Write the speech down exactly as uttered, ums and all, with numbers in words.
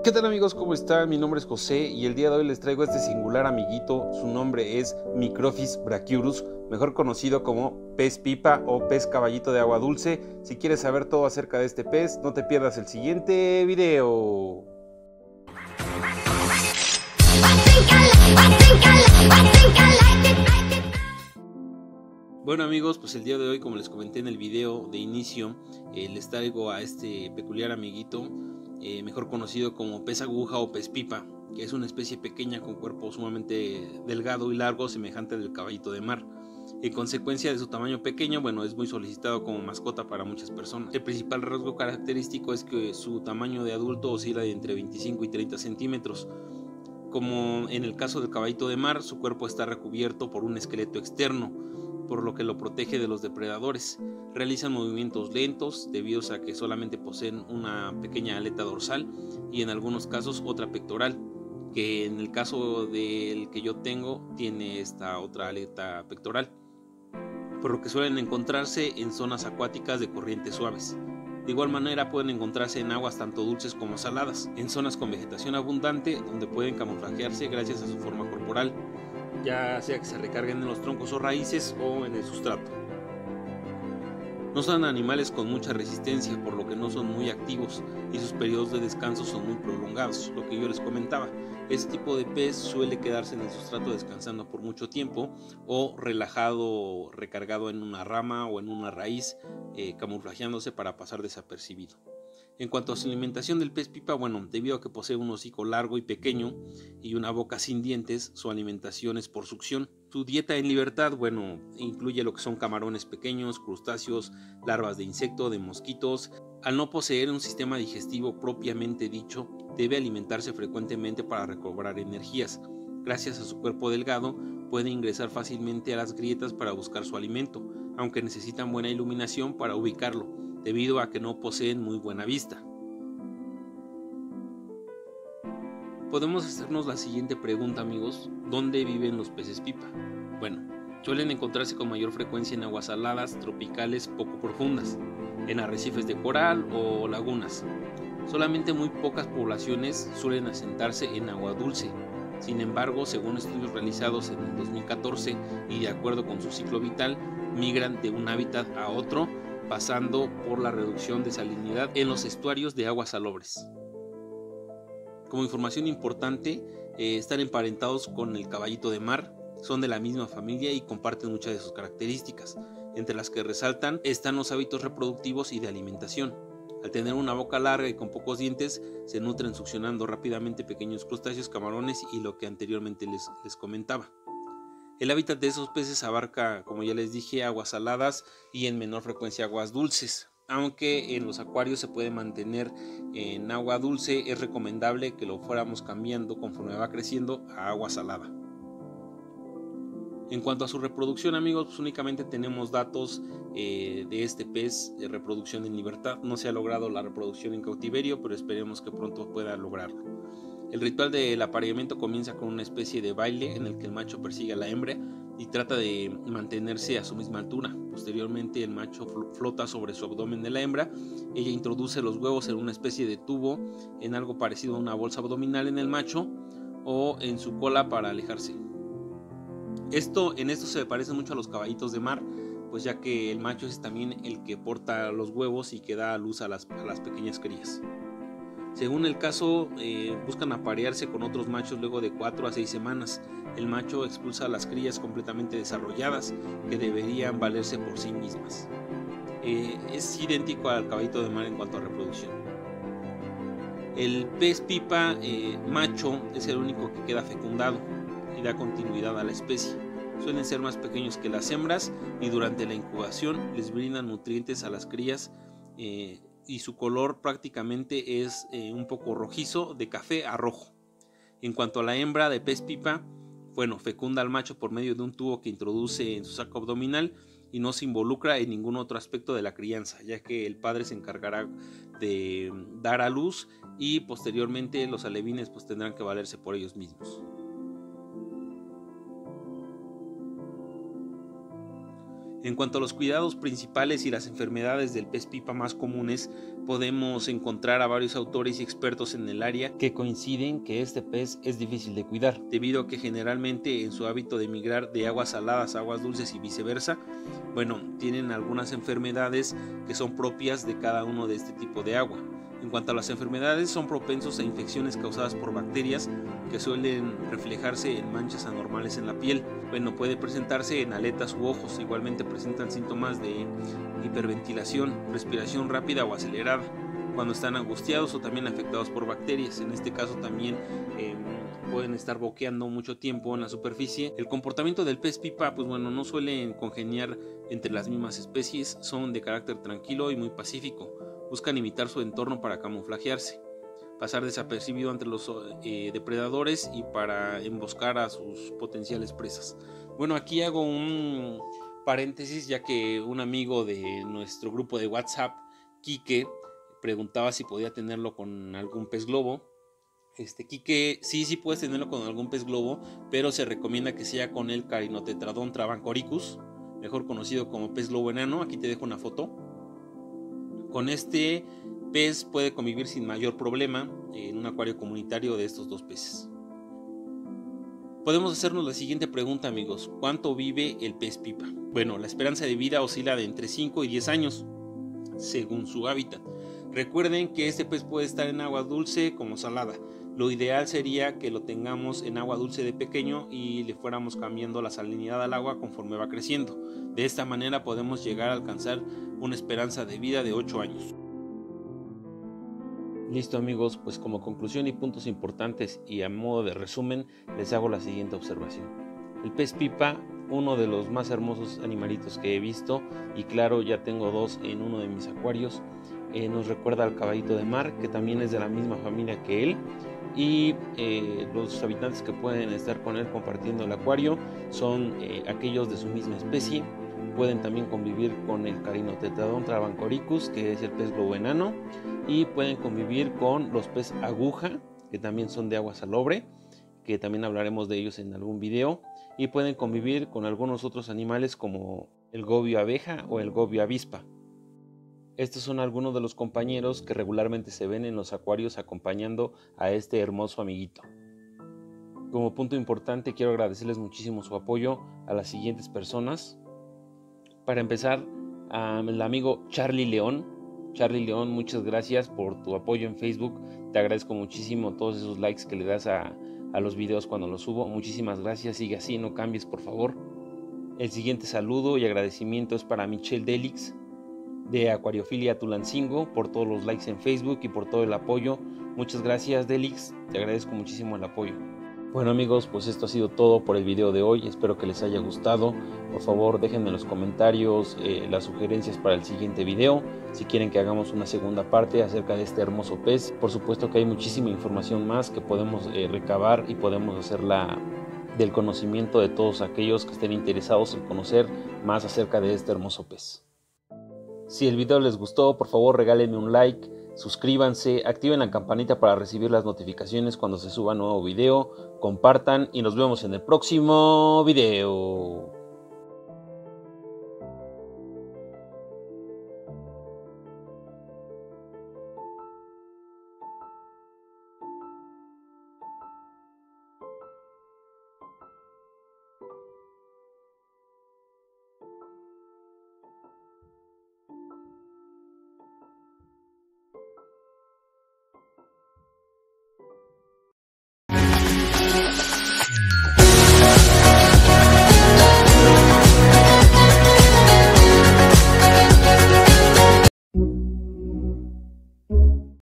¿Qué tal amigos? ¿Cómo están? Mi nombre es José y el día de hoy les traigo este singular amiguito. Su nombre es Microphis brachyurus, mejor conocido como pez pipa o pez caballito de agua dulce. Si quieres saber todo acerca de este pez, no te pierdas el siguiente video. Bueno amigos, pues el día de hoy, como les comenté en el video de inicio, eh, les traigo a este peculiar amiguito, eh, mejor conocido como pez aguja o pez pipa, que es una especie pequeña con cuerpo sumamente delgado y largo, semejante al del caballito de mar. En consecuencia de su tamaño pequeño, bueno, es muy solicitado como mascota para muchas personas. El principal rasgo característico es que su tamaño de adulto oscila de entre veinticinco y treinta centímetros. Como en el caso del caballito de mar, su cuerpo está recubierto por un esqueleto externo, por lo que lo protege de los depredadores. Realizan movimientos lentos debido a que solamente poseen una pequeña aleta dorsal y en algunos casos otra pectoral, que en el caso del que yo tengo tiene esta otra aleta pectoral, por lo que suelen encontrarse en zonas acuáticas de corrientes suaves. De igual manera pueden encontrarse en aguas tanto dulces como saladas, en zonas con vegetación abundante donde pueden camuflajearse gracias a su forma corporal, ya sea que se recarguen en los troncos o raíces o en el sustrato. No son animales con mucha resistencia, por lo que no son muy activos y sus periodos de descanso son muy prolongados. Lo que yo les comentaba, este tipo de pez suele quedarse en el sustrato descansando por mucho tiempo o relajado, recargado en una rama o en una raíz, eh, camuflajeándose para pasar desapercibido. En cuanto a su alimentación del pez pipa, bueno, debido a que posee un hocico largo y pequeño y una boca sin dientes, su alimentación es por succión. Su dieta en libertad, bueno, incluye lo que son camarones pequeños, crustáceos, larvas de insecto, de mosquitos. Al no poseer un sistema digestivo propiamente dicho, debe alimentarse frecuentemente para recobrar energías. Gracias a su cuerpo delgado, puede ingresar fácilmente a las grietas para buscar su alimento, aunque necesitan buena iluminación para ubicarlo, debido a que no poseen muy buena vista. Podemos hacernos la siguiente pregunta amigos, ¿dónde viven los peces pipa? Bueno, suelen encontrarse con mayor frecuencia en aguas saladas, tropicales, poco profundas, en arrecifes de coral o lagunas. Solamente muy pocas poblaciones suelen asentarse en agua dulce. Sin embargo, según estudios realizados en el dos mil catorce y de acuerdo con su ciclo vital, migran de un hábitat a otro, pasando por la reducción de salinidad en los estuarios de aguas salobres. Como información importante, eh, están emparentados con el caballito de mar, son de la misma familia y comparten muchas de sus características, entre las que resaltan están los hábitos reproductivos y de alimentación. Al tener una boca larga y con pocos dientes, se nutren succionando rápidamente pequeños crustáceos, camarones y lo que anteriormente les, les comentaba. El hábitat de esos peces abarca, como ya les dije, aguas saladas y en menor frecuencia aguas dulces. Aunque en los acuarios se puede mantener en agua dulce, es recomendable que lo fuéramos cambiando conforme va creciendo a agua salada. En cuanto a su reproducción amigos, pues únicamente tenemos datos eh, de este pez de reproducción en libertad. No se ha logrado la reproducción en cautiverio, pero esperemos que pronto pueda lograrlo. El ritual del apareamiento comienza con una especie de baile en el que el macho persigue a la hembra y trata de mantenerse a su misma altura. Posteriormente el macho flota sobre su abdomen de la hembra, ella introduce los huevos en una especie de tubo, en algo parecido a una bolsa abdominal en el macho o en su cola para alejarse. Esto, en esto se parece mucho a los caballitos de mar, pues ya que el macho es también el que porta los huevos y que da a luz a las, a las pequeñas crías. Según el caso, eh, buscan aparearse con otros machos luego de cuatro a seis semanas. El macho expulsa a las crías completamente desarrolladas que deberían valerse por sí mismas. Eh, es idéntico al caballito de mar en cuanto a reproducción. El pez pipa eh, macho es el único que queda fecundado y da continuidad a la especie. Suelen ser más pequeños que las hembras y durante la incubación les brindan nutrientes a las crías eh, y su color prácticamente es eh, un poco rojizo, de café a rojo. En cuanto a la hembra de pez pipa, bueno, fecunda al macho por medio de un tubo que introduce en su saco abdominal y no se involucra en ningún otro aspecto de la crianza, ya que el padre se encargará de dar a luz y posteriormente los alevines pues tendrán que valerse por ellos mismos. En cuanto a los cuidados principales y las enfermedades del pez pipa más comunes, podemos encontrar a varios autores y expertos en el área que coinciden que este pez es difícil de cuidar, debido a que generalmente en su hábito de migrar de aguas saladas a aguas dulces y viceversa, bueno, tienen algunas enfermedades que son propias de cada uno de este tipo de agua. En cuanto a las enfermedades, son propensos a infecciones causadas por bacterias que suelen reflejarse en manchas anormales en la piel. Bueno, puede presentarse en aletas u ojos. Igualmente presentan síntomas de hiperventilación, respiración rápida o acelerada cuando están angustiados o también afectados por bacterias. En este caso también eh, pueden estar boqueando mucho tiempo en la superficie. El comportamiento del pez pipa, pues bueno, no suelen congeniar entre las mismas especies, son de carácter tranquilo y muy pacífico. Buscan imitar su entorno para camuflajearse, pasar desapercibido ante los eh, depredadores y para emboscar a sus potenciales presas. Bueno, aquí hago un paréntesis, ya que un amigo de nuestro grupo de WhatsApp, Quique, preguntaba si podía tenerlo con algún pez globo. Este, Quique, sí, sí puedes tenerlo con algún pez globo, pero se recomienda que sea con el Carynotetradon travancoricus, mejor conocido como pez globo enano. Aquí te dejo una foto. Con este pez puede convivir sin mayor problema en un acuario comunitario de estos dos peces. Podemos hacernos la siguiente pregunta, amigos: ¿cuánto vive el pez pipa? Bueno, la esperanza de vida oscila de entre cinco y diez años, según su hábitat. Recuerden que este pez puede estar en agua dulce como salada. Lo ideal sería que lo tengamos en agua dulce de pequeño y le fuéramos cambiando la salinidad al agua conforme va creciendo. De esta manera podemos llegar a alcanzar una esperanza de vida de ocho años. Listo, amigos, pues como conclusión y puntos importantes y a modo de resumen les hago la siguiente observación. El pez pipa, uno de los más hermosos animalitos que he visto, y claro, ya tengo dos en uno de mis acuarios. Eh, nos recuerda al caballito de mar, que también es de la misma familia que él, y eh, los habitantes que pueden estar con él compartiendo el acuario son eh, aquellos de su misma especie. Pueden también convivir con el Carynotetradon travancoricus, que es el pez globo enano, y pueden convivir con los pez aguja, que también son de agua salobre, que también hablaremos de ellos en algún video, y pueden convivir con algunos otros animales como el gobio abeja o el gobio avispa. Estos son algunos de los compañeros que regularmente se ven en los acuarios acompañando a este hermoso amiguito. Como punto importante, quiero agradecerles muchísimo su apoyo a las siguientes personas. Para empezar, al amigo Charlie León. Charlie León, muchas gracias por tu apoyo en Facebook. Te agradezco muchísimo todos esos likes que le das a, a los videos cuando los subo. Muchísimas gracias, sigue así, no cambies por favor. El siguiente saludo y agradecimiento es para Michelle Delix de Acuariofilia Tulancingo por todos los likes en Facebook y por todo el apoyo. Muchas gracias, Delix, te agradezco muchísimo el apoyo. Bueno, amigos, pues esto ha sido todo por el video de hoy. Espero que les haya gustado. Por favor, déjenme en los comentarios eh, las sugerencias para el siguiente video, si quieren que hagamos una segunda parte acerca de este hermoso pez. Por supuesto que hay muchísima información más que podemos eh, recabar y podemos hacerla del conocimiento de todos aquellos que estén interesados en conocer más acerca de este hermoso pez. Si el video les gustó, por favor regálenme un like, suscríbanse, activen la campanita para recibir las notificaciones cuando se suba nuevo video, compartan y nos vemos en el próximo video. We'll be right back.